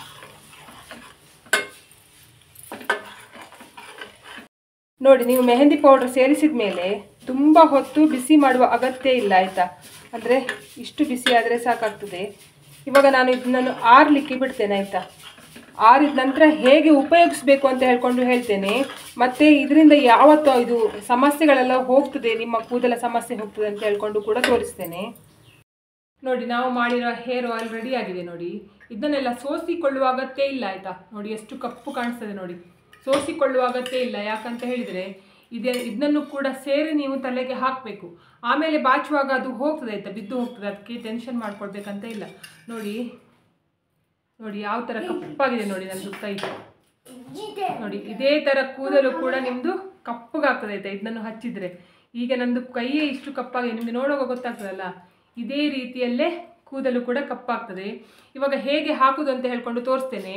ನೋಡಿ ನೀವು ಮೆಹಂದಿ ಪೌಡರ್ ಸೇರಿಸಿದ ಮೇಲೆ ತುಂಬ ಹೊತ್ತು ಬಿಸಿ ಮಾಡುವ ಅಗತ್ಯ ಇಲ್ಲ ಆಯಿತಾ. ಅಂದರೆ ಇಷ್ಟು ಬಿಸಿ ಆದರೆ ಸಾಕಾಗ್ತದೆ. ಇವಾಗ ನಾನು ಇದನ್ನು ಆರಲಿಕ್ಕೆ ಬಿಡ್ತೇನೆ ಆಯಿತಾ. ಆರಿದ ನಂತರ ಹೇಗೆ ಉಪಯೋಗಿಸ್ಬೇಕು ಅಂತ ಹೇಳ್ತೇನೆ. ಮತ್ತು ಇದರಿಂದ ಯಾವತ್ತೂ ಇದು ಸಮಸ್ಯೆಗಳೆಲ್ಲ ಹೋಗ್ತದೆ, ನಿಮ್ಮ ಕೂದಲ ಸಮಸ್ಯೆ ಹೋಗ್ತದೆ ಅಂತ ಹೇಳ್ಕೊಂಡು ಕೂಡ ತೋರಿಸ್ತೇನೆ. ನೋಡಿ ನಾವು ಮಾಡಿರೋ ಹೇರ್ ಆಯಿಲ್ ರೆಡಿ ಆಗಿದೆ. ನೋಡಿ ಇದನ್ನೆಲ್ಲ ಸೋಸಿಕೊಳ್ಳುವ ಅಗತ್ಯ ಇಲ್ಲ ಆಯಿತಾ. ನೋಡಿ ಎಷ್ಟು ಕಪ್ಪು ಕಾಣಿಸ್ತದೆ. ನೋಡಿ ಸೋಸಿಕೊಳ್ಳುವ ಅಗತ್ಯ ಇಲ್ಲ. ಯಾಕಂತ ಹೇಳಿದರೆ ಇದನ್ನು ಕೂಡ ಸೇರಿ ನೀವು ತಲೆಗೆ ಹಾಕಬೇಕು. ಆಮೇಲೆ ಬಾಚುವಾಗ ಅದು ಹೋಗ್ತದೆ ಆಯಿತಾ, ಬಿದ್ದು ಹೋಗ್ತದೆ. ಅದಕ್ಕೆ ಟೆನ್ಷನ್ ಮಾಡ್ಕೊಳ್ಬೇಕಂತ ಇಲ್ಲ. ನೋಡಿ ನೋಡಿ ಯಾವ ಥರ ಕಪ್ಪಾಗಿದೆ ನೋಡಿ ನನ್ನದು ಕೈ. ನೋಡಿ ಇದೇ ಥರ ಕೂದಲು ಕೂಡ ನಿಮ್ಮದು ಕಪ್ಪಗಾಗ್ತದೆ ಆಯಿತಾ ಇದನ್ನು ಹಚ್ಚಿದರೆ. ಈಗ ನನ್ನದು ಕೈಯೇ ಇಷ್ಟು ಕಪ್ಪಾಗಿದೆ, ನಿಮಗೆ ನೋಡುವಾಗ ಗೊತ್ತಾಗ್ತದಲ್ಲ. ಇದೇ ರೀತಿಯಲ್ಲೇ ಕೂದಲು ಕೂಡ ಕಪ್ಪಾಗ್ತದೆ. ಇವಾಗ ಹೇಗೆ ಹಾಕೋದು ಅಂತ ಹೇಳ್ಕೊಂಡು ತೋರಿಸ್ತೇನೆ.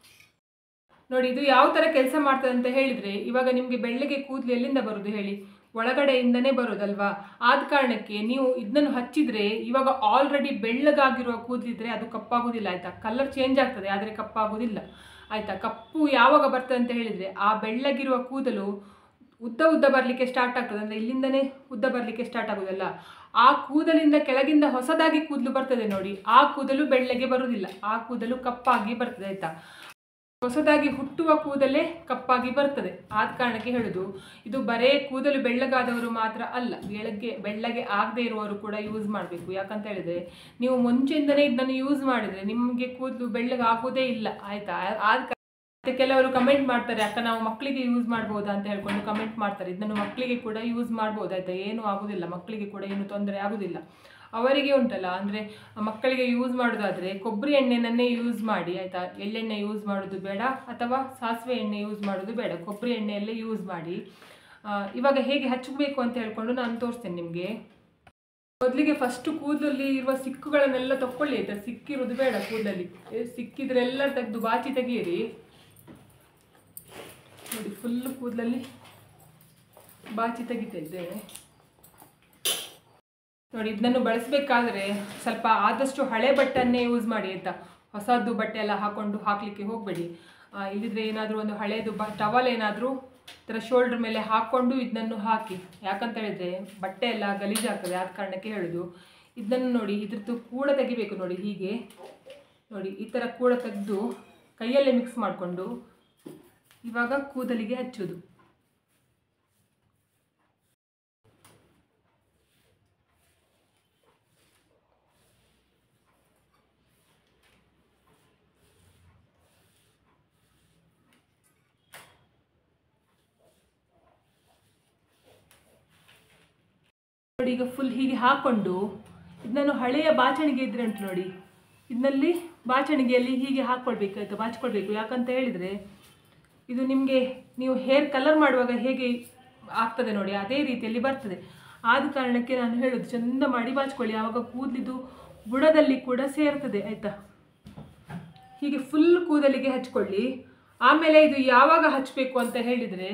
ನೋಡಿ ಇದು ಯಾವ ಥರ ಕೆಲಸ ಮಾಡ್ತದೆ ಅಂತ ಹೇಳಿದರೆ, ಇವಾಗ ನಿಮಗೆ ಬೆಳ್ಳಗೆ ಕೂದಲು ಎಲ್ಲಿಂದ ಬರೋದು ಹೇಳಿ, ಒಳಗಡೆಯಿಂದನೇ ಬರೋದಲ್ವಾ. ಆದ ಕಾರಣಕ್ಕೆ ನೀವು ಇದನ್ನು ಹಚ್ಚಿದರೆ ಇವಾಗ ಆಲ್ರೆಡಿ ಬೆಳ್ಳಗಾಗಿರುವ ಕೂದಲಿದ್ರೆ ಅದು ಕಪ್ಪಾಗೋದಿಲ್ಲ ಆಯಿತಾ. ಕಲರ್ ಚೇಂಜ್ ಆಗ್ತದೆ ಆದರೆ ಕಪ್ಪಾಗೋದಿಲ್ಲ ಆಯಿತಾ. ಕಪ್ಪು ಯಾವಾಗ ಬರ್ತದೆ ಅಂತ ಹೇಳಿದರೆ ಆ ಬೆಳ್ಳಗಿರುವ ಕೂದಲು ಉದ್ದ ಬರಲಿಕ್ಕೆ ಸ್ಟಾರ್ಟ್ ಆಗ್ತದೆ. ಅಂದರೆ ಇಲ್ಲಿಂದನೇ ಉದ್ದ ಬರಲಿಕ್ಕೆ ಸ್ಟಾರ್ಟ್ ಆಗೋದಲ್ಲ. ಆ ಕೂದಲಿಂದ ಕೆಳಗಿಂದ ಹೊಸದಾಗಿ ಕೂದಲು ಬರ್ತದೆ ನೋಡಿ, ಆ ಕೂದಲು ಬೆಳ್ಳಗೆ ಬರುವುದಿಲ್ಲ, ಆ ಕೂದಲು ಕಪ್ಪಾಗಿ ಬರ್ತದೆ ಆಯಿತಾ. ಹೊಸದಾಗಿ ಹುಟ್ಟುವ ಕೂದಲೇ ಕಪ್ಪಾಗಿ ಬರ್ತದೆ. ಆದ ಕಾರಣಕ್ಕೆ ಹೇಳೋದು, ಇದು ಬರೇ ಕೂದಲು ಬೆಳ್ಳಗಾದವರು ಮಾತ್ರ ಅಲ್ಲ, ಬೆಳ್ಳಗೆ ಆಗದೆ ಇರುವವರು ಕೂಡ ಯೂಸ್ ಮಾಡಬೇಕು. ಯಾಕಂತ ಹೇಳಿದರೆ ನೀವು ಮುಂಚೆಯಿಂದನೇ ಇದನ್ನು ಯೂಸ್ ಮಾಡಿದರೆ ನಿಮಗೆ ಕೂದಲು ಬೆಳ್ಳಗಾಗೋದೇ ಇಲ್ಲ ಆಯಿತಾ. ಆದ ಕೆಲವರು ಕಮೆಂಟ್ ಮಾಡ್ತಾರೆ, ಅಕ್ಕ ನಾವು ಮಕ್ಕಳಿಗೆ ಯೂಸ್ ಮಾಡ್ಬೋದಾ ಅಂತ ಹೇಳ್ಕೊಂಡು ಕಮೆಂಟ್ ಮಾಡ್ತಾರೆ. ಇದನ್ನು ಮಕ್ಕಳಿಗೆ ಕೂಡ ಯೂಸ್ ಮಾಡ್ಬೋದು ಆಯಿತಾ. ಏನೂ ಆಗೋದಿಲ್ಲ, ಮಕ್ಕಳಿಗೆ ಕೂಡ ಏನು ತೊಂದರೆ ಆಗೋದಿಲ್ಲ. ಅವರಿಗೆ ಉಂಟಲ್ಲ, ಅಂದರೆ ಮಕ್ಕಳಿಗೆ ಯೂಸ್ ಮಾಡೋದಾದರೆ ಕೊಬ್ಬರಿ ಎಣ್ಣೆನನ್ನೇ ಯೂಸ್ ಮಾಡಿ ಆಯಿತಾ. ಎಳ್ಳೆಣ್ಣೆ ಯೂಸ್ ಮಾಡೋದು ಬೇಡ, ಅಥವಾ ಸಾಸಿವೆ ಎಣ್ಣೆ ಯೂಸ್ ಮಾಡೋದು ಬೇಡ, ಕೊಬ್ಬರಿ ಎಣ್ಣೆಯಲ್ಲೇ ಯೂಸ್ ಮಾಡಿ. ಇವಾಗ ಹೇಗೆ ಹಚ್ಚಬೇಕು ಅಂತ ಹೇಳ್ಕೊಂಡು ನಾನು ತೋರಿಸ್ತೇನೆ ನಿಮಗೆ. ಮೊದಲಿಗೆ ಫಸ್ಟು ಕೂದಲಲ್ಲಿ ಇರುವ ಸಿಕ್ಕುಗಳನ್ನೆಲ್ಲ ತಕ್ಕೊಳ್ಳಿ ಆಯಿತಾ. ಸಿಕ್ಕಿರೋದು ಬೇಡ ಕೂದಲಲ್ಲಿ, ಸಿಕ್ಕಿದ್ರೆಲ್ಲ ತೆಗೆದು ಬಾಚಿ ತೆಗೀರಿ. ನೋಡಿ ಫುಲ್ಲು ಕೂದಲಲ್ಲಿ ಬಾಚಿ ತೆಗಿತಾ ಇದ್ದೇವೆ. ನೋಡಿ ಇದನ್ನು ಬಳಸಬೇಕಾದ್ರೆ ಸ್ವಲ್ಪ ಆದಷ್ಟು ಹಳೆ ಬಟ್ಟೆಯನ್ನೇ ಯೂಸ್ ಮಾಡಿ ಆಯಿತಾ. ಹೊಸದು ಬಟ್ಟೆ ಎಲ್ಲ ಹಾಕಲಿಕ್ಕೆ ಹೋಗಬೇಡಿ. ಇಲ್ಲಿದ್ರೆ ಏನಾದರೂ ಒಂದು ಹಳೇದು ಟವಲ್ ಏನಾದರೂ ಥರ ಶೋಲ್ಡ್ರ್ ಮೇಲೆ ಹಾಕ್ಕೊಂಡು ಇದನ್ನು ಹಾಕಿ. ಯಾಕಂತ ಹೇಳಿದರೆ ಬಟ್ಟೆ ಎಲ್ಲ ಗಲೀಜಾಗ್ತದೆ. ಆದ ಕಾರಣಕ್ಕೆ ಹೇಳೋದು. ಇದನ್ನು ನೋಡಿ ಇದ್ರದ್ದು ಕೂಡ ತೆಗಿಬೇಕು. ನೋಡಿ ಹೀಗೆ ನೋಡಿ ಈ ಥರ ಕೂಡ ತೆಗೆದು ಕೈಯಲ್ಲೇ ಮಿಕ್ಸ್ ಮಾಡಿಕೊಂಡು ಇವಾಗ ಕೂದಲಿಗೆ ಹಚ್ಚೋದು. ನೋಡಿ ಈಗ ಫುಲ್ ಹೀಗೆ ಹಾಕ್ಕೊಂಡು ಇದನ್ನು ಹಳೆಯ ಬಾಚಣಿಗೆ ಇದ್ರೆ ಉಂಟು ನೋಡಿ, ಇದರಲ್ಲಿ ಬಾಚಣಿಗೆಯಲ್ಲಿ ಹೀಗೆ ಹಾಕ್ಕೊಳ್ಬೇಕಾಯ್ತು, ಬಾಚ್ಕೊಳ್ಬೇಕು. ಯಾಕಂತ ಹೇಳಿದರೆ ಇದು ನಿಮಗೆ ನೀವು ಹೇರ್ ಕಲರ್ ಮಾಡುವಾಗ ಹೇಗೆ ಆಗ್ತದೆ ನೋಡಿ ಅದೇ ರೀತಿಯಲ್ಲಿ ಬರ್ತದೆ. ಆದ ಕಾರಣಕ್ಕೆ ನಾನು ಹೇಳೋದು ಚೆಂದ ಮಾಡಿ ಬಾಚ್ಕೊಳ್ಳಿ. ಆವಾಗ ಕೂದಲಿದು ಬುಡದಲ್ಲಿ ಕೂಡ ಸೇರ್ತದೆ ಆಯಿತಾ. ಹೀಗೆ ಫುಲ್ ಕೂದಲಿಗೆ ಹಚ್ಕೊಳ್ಳಿ. ಆಮೇಲೆ ಇದು ಯಾವಾಗ ಹಚ್ಚಬೇಕು ಅಂತ ಹೇಳಿದರೆ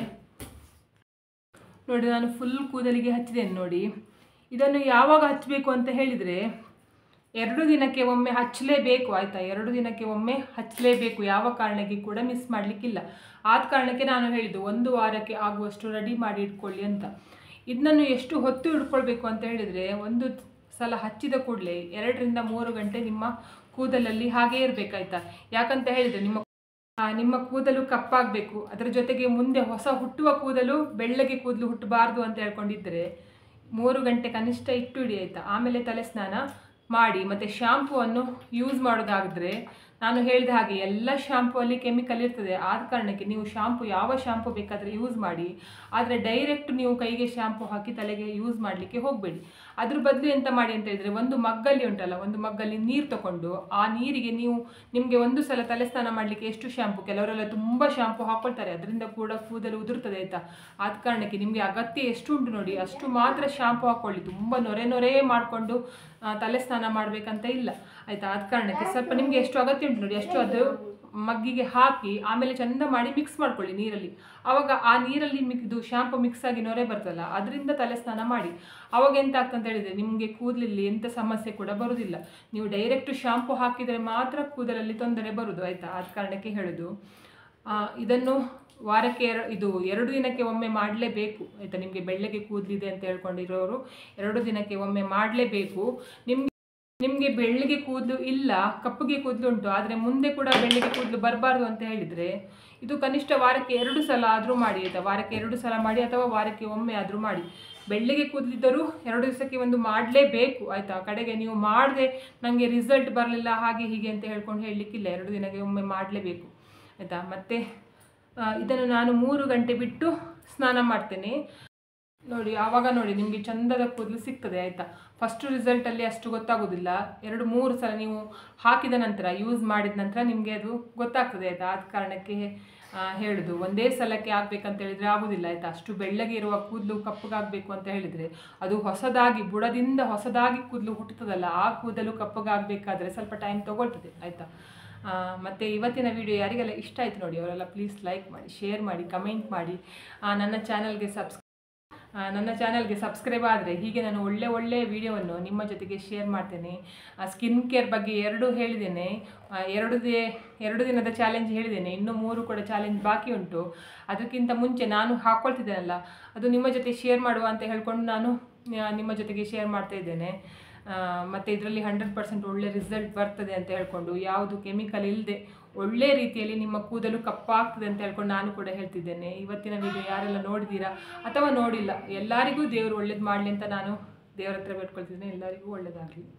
ನೋಡಿ ನಾನು ಫುಲ್ ಕೂದಲಿಗೆ ಹಚ್ಚಿದ್ದೇನೆ ನೋಡಿ. ಇದನ್ನು ಯಾವಾಗ ಹಚ್ಚಬೇಕು ಅಂತ ಹೇಳಿದರೆ 2 ದಿನಕ್ಕೆ ಒಮ್ಮೆ ಹಚ್ಚಲೇಬೇಕು ಆಯಿತಾ. 2 ದಿನಕ್ಕೆ ಒಮ್ಮೆ ಹಚ್ಚಲೇಬೇಕು, ಯಾವ ಕಾರಣಕ್ಕೆ ಕೂಡ ಮಿಸ್ ಮಾಡಲಿಕ್ಕಿಲ್ಲ. ಆದ ಕಾರಣಕ್ಕೆ ನಾನು ಹೇಳಿದ್ದು 1 ವಾರಕ್ಕೆ ಆಗುವಷ್ಟು ರೆಡಿ ಮಾಡಿ ಇಟ್ಕೊಳ್ಳಿ ಅಂತ. ಇದನ್ನು ಎಷ್ಟು ಹೊತ್ತು ಇಟ್ಕೊಳ್ಬೇಕು ಅಂತ ಹೇಳಿದರೆ, ಒಂದು ಸಲ ಹಚ್ಚಿದ ಕೂಡಲೇ 2 ರಿಂದ 3 ಗಂಟೆ ನಿಮ್ಮ ಕೂದಲಲ್ಲಿ ಹಾಗೇ ಇರಬೇಕಾಯ್ತಾ. ಯಾಕಂತ ಹೇಳಿದರೆ ನಿಮ್ಮ ನಿಮ್ಮ ಕೂದಲು ಕಪ್ಪಾಗಬೇಕು, ಅದರ ಜೊತೆಗೆ ಮುಂದೆ ಹೊಸ ಹುಟ್ಟುವ ಕೂದಲು ಬೆಳ್ಳಗೆ ಕೂದಲು ಹುಟ್ಟಬಾರ್ದು ಅಂತ ಹೇಳ್ಕೊಂಡಿದ್ದರೆ 3 ಗಂಟೆ ಕನಿಷ್ಠ ಇಟ್ಟು ಇಡಿ ಆಯಿತಾ. ಆಮೇಲೆ ತಲೆ ಸ್ನಾನ ಮಾಡಿ. ಮತ್ತು ಶ್ಯಾಂಪೂವನ್ನು ಯೂಸ್ ಮಾಡೋದಾದರೆ ನಾನು ಹೇಳಿದ ಹಾಗೆ ಎಲ್ಲ ಶ್ಯಾಂಪೂ ಅಲ್ಲಿ ಕೆಮಿಕಲ್ ಇರ್ತದೆ. ಆದ ಕಾರಣಕ್ಕೆ ನೀವು ಯಾವ ಶ್ಯಾಂಪು ಬೇಕಾದರೆ ಯೂಸ್ ಮಾಡಿ. ಆದರೆ ಡೈರೆಕ್ಟ್ ನೀವು ಕೈಗೆ ಶ್ಯಾಂಪು ಹಾಕಿ ತಲೆಗೆ ಯೂಸ್ ಮಾಡಲಿಕ್ಕೆ ಹೋಗಬೇಡಿ. ಅದ್ರ ಬದಲು ಎಂತ ಮಾಡಿ ಅಂತ ಹೇಳಿದರೆ, ಒಂದು ಮಗ್ಗಲ್ಲಿ ಉಂಟಲ್ಲ, ಒಂದು ಮಗ್ಗಲ್ಲಿ ನೀರು ತಗೊಂಡು ಆ ನೀರಿಗೆ ನಿಮಗೆ ಒಂದು ಸಲ ತಲೆ ಸ್ನಾನ ಮಾಡಲಿಕ್ಕೆ ಎಷ್ಟು ಶ್ಯಾಂಪು, ಕೆಲವರೆಲ್ಲ ತುಂಬ ಶ್ಯಾಂಪು ಹಾಕ್ಕೊಳ್ತಾರೆ, ಅದರಿಂದ ಕೂಡ ಕೂದಲು ಉದುರ್ತದೆ ಆಯಿತಾ. ಆದ ಕಾರಣಕ್ಕೆ ನಿಮಗೆ ಅಗತ್ಯ ಎಷ್ಟು ಉಂಟು ನೋಡಿ ಅಷ್ಟು ಮಾತ್ರ ಶ್ಯಾಂಪು ಹಾಕ್ಕೊಳ್ಳಿ. ತುಂಬ ನೊರೆ ಮಾಡಿಕೊಂಡು ತಲೆ ಸ್ನಾನ ಮಾಡಬೇಕಂತ ಇಲ್ಲ ಆಯಿತಾ. ಆದ ಕಾರಣಕ್ಕೆ ಸ್ವಲ್ಪ ನಿಮಗೆ ಎಷ್ಟು ಅಗತ್ಯ ಉಂಟು ನೋಡಿ ಅಷ್ಟು ಅದು ಮಗ್ಗಿಗೆ ಹಾಕಿ ಆಮೇಲೆ ಚೆಂದ ಮಾಡಿ ಮಿಕ್ಸ್ ಮಾಡ್ಕೊಳ್ಳಿ ನೀರಲ್ಲಿ. ಆವಾಗ ಆ ನೀರಲ್ಲಿ ಇದು ಶ್ಯಾಂಪು ಮಿಕ್ಸ್ ಆಗಿ ನೊರೆ ಬರ್ತಲ್ಲ, ಅದರಿಂದ ತಲೆ ಸ್ನಾನ ಮಾಡಿ. ಆವಾಗ ಎಂತ ಆಗ್ತಂತ ಹೇಳಿದರೆ ನಿಮಗೆ ಕೂದಲಲ್ಲಿ ಎಂಥ ಸಮಸ್ಯೆ ಕೂಡ ಬರುವುದಿಲ್ಲ. ನೀವು ಡೈರೆಕ್ಟ್ ಶ್ಯಾಂಪು ಹಾಕಿದರೆ ಮಾತ್ರ ಕೂದಲಲ್ಲಿ ತೊಂದರೆ ಬರುವುದು ಆಯಿತಾ. ಆದ ಕಾರಣಕ್ಕೆ ಹೇಳೋದು ಇದನ್ನು ವಾರಕ್ಕೆ 2 ದಿನಕ್ಕೆ ಒಮ್ಮೆ ಮಾಡಲೇಬೇಕು ಆಯಿತಾ. ನಿಮಗೆ ಬೆಳ್ಳಗೆ ಕೂದಲಿದೆ ಅಂತ ಹೇಳ್ಕೊಂಡಿರೋರು 2 ದಿನಕ್ಕೆ ಒಮ್ಮೆ ಮಾಡಲೇಬೇಕು. ನಿಮಗೆ ಬೆಳ್ಳಗೆ ಕೂದಲು ಇಲ್ಲ, ಕಪ್ಪಗೆ ಕೂದಲು ಉಂಟು, ಆದರೆ ಮುಂದೆ ಕೂಡ ಬೆಳ್ಳಗೆ ಕೂದಲು ಬರಬಾರ್ದು ಅಂತ ಹೇಳಿದರೆ ಇದು ಕನಿಷ್ಠ ವಾರಕ್ಕೆ 2 ಸಲ ಆದರೂ ಮಾಡಿ ಆಯಿತಾ. ವಾರಕ್ಕೆ 2 ಸಲ ಮಾಡಿ ಅಥವಾ ವಾರಕ್ಕೆ ಒಮ್ಮೆ ಆದರೂ ಮಾಡಿ. ಬೆಳ್ಳಗೆ ಕೂದಲಿದ್ದರೂ 2 ದಿವಸಕ್ಕೆ ಒಂದು ಮಾಡಲೇಬೇಕು ಆಯಿತಾ. ಕಡೆಗೆ ನೀವು ಮಾಡದೆ ನನಗೆ ರಿಸಲ್ಟ್ ಬರಲಿಲ್ಲ ಹಾಗೆ ಹೀಗೆ ಅಂತ ಹೇಳ್ಕೊಂಡು ಹೇಳಲಿಕ್ಕಿಲ್ಲ. 2 ದಿನಕ್ಕೆ ಒಮ್ಮೆ ಮಾಡಲೇಬೇಕು ಆಯಿತಾ. ಮತ್ತು ಇದನ್ನು ನಾನು 3 ಗಂಟೆ ಬಿಟ್ಟು ಸ್ನಾನ ಮಾಡ್ತೇನೆ ನೋಡಿ. ಆವಾಗ ನೋಡಿ ನಿಮಗೆ ಚಂದದ ಕೂದಲು ಸಿಗ್ತದೆ ಆಯಿತಾ. ಫಸ್ಟ್ ರಿಸಲ್ಟಲ್ಲಿ ಅಷ್ಟು ಗೊತ್ತಾಗೋದಿಲ್ಲ. 2-3 ಸಲ ನೀವು ಹಾಕಿದ ನಂತರ ಯೂಸ್ ಮಾಡಿದ ನಂತರ ನಿಮಗೆ ಅದು ಗೊತ್ತಾಗ್ತದೆ ಆಯಿತಾ. ಆದ ಕಾರಣಕ್ಕೆ ಹೇಳೋದು ಒಂದೇ ಸಲಕ್ಕೆ ಆಗಬೇಕಂತ ಹೇಳಿದರೆ ಆಗೋದಿಲ್ಲ ಆಯಿತಾ. ಅಷ್ಟು ಬೆಳ್ಳಗೆ ಇರುವ ಕೂದಲು ಕಪ್ಪಗಾಗಬೇಕು ಅಂತ ಹೇಳಿದರೆ ಅದು ಬುಡದಿಂದ ಹೊಸದಾಗಿ ಕೂದಲು ಹುಟ್ಟುತ್ತದಲ್ಲ, ಆ ಕೂದಲು ಕಪ್ಪಗಾಗಬೇಕಾದ್ರೆ ಸ್ವಲ್ಪ ಟೈಮ್ ತೊಗೊಳ್ತದೆ ಆಯಿತಾ. ಮತ್ತು ಇವತ್ತಿನ ವಿಡಿಯೋ ಯಾರಿಗೆಲ್ಲ ಇಷ್ಟ ಆಯಿತು ನೋಡಿ ಅವರೆಲ್ಲ ಪ್ಲೀಸ್ ಲೈಕ್ ಮಾಡಿ, ಶೇರ್ ಮಾಡಿ, ಕಮೆಂಟ್ ಮಾಡಿ. ನನ್ನ ಚಾನಲ್ಗೆ ಸಬ್ಸ್ಕ್ರೈಬ್ ಆದರೆ ಹೀಗೆ ನಾನು ಒಳ್ಳೆ ವಿಡಿಯೋವನ್ನು ನಿಮ್ಮ ಜೊತೆಗೆ ಶೇರ್ ಮಾಡ್ತೇನೆ. ಸ್ಕಿನ್ ಕೇರ್ ಬಗ್ಗೆ 2 ಹೇಳಿದ್ದೇನೆ, 2 ದಿನದ ಚಾಲೆಂಜ್ ಹೇಳಿದ್ದೇನೆ, ಇನ್ನೂ 3 ಕೂಡ ಚಾಲೆಂಜ್ ಬಾಕಿ ಉಂಟು. ಅದಕ್ಕಿಂತ ಮುಂಚೆ ನಾನು ಹಾಕ್ಕೊಳ್ತಿದ್ದೇನಲ್ಲ ಅದು ನಿಮ್ಮ ಜೊತೆ ಶೇರ್ ಮಾಡುವ ಅಂತ ಹೇಳ್ಕೊಂಡು ನಾನು ನಿಮ್ಮ ಜೊತೆಗೆ ಶೇರ್ ಮಾಡ್ತಾ ಇದ್ದೇನೆ. ಮತ್ತು ಇದರಲ್ಲಿ 100% ಒಳ್ಳೆ ರಿಸಲ್ಟ್ ಬರ್ತದೆ ಅಂತ ಹೇಳ್ಕೊಂಡು, ಯಾವುದು ಕೆಮಿಕಲ್ ಇಲ್ಲದೆ ಒಳ್ಳೆ ರೀತಿಯಲ್ಲಿ ನಿಮ್ಮ ಕೂದಲು ಕಪ್ಪಾಗ್ತದೆ ಅಂತ ಹೇಳ್ಕೊಂಡು ನಾನು ಕೂಡ ಹೇಳ್ತಿದ್ದೇನೆ. ಇವತ್ತಿನ ವಿಡಿಯೋ ಯಾರೆಲ್ಲ ನೋಡಿದ್ದೀರಾ ಅಥವಾ ನೋಡಿಲ್ಲ ಎಲ್ಲರಿಗೂ ದೇವರು ಒಳ್ಳೇದು ಮಾಡಲಿ ಅಂತ ನಾನು ದೇವರ ಹತ್ರ ಬೇಡ್ಕೊಳ್ತಿದ್ದೇನೆ. ಎಲ್ಲರಿಗೂ ಒಳ್ಳೆಯದಾಗಲಿ.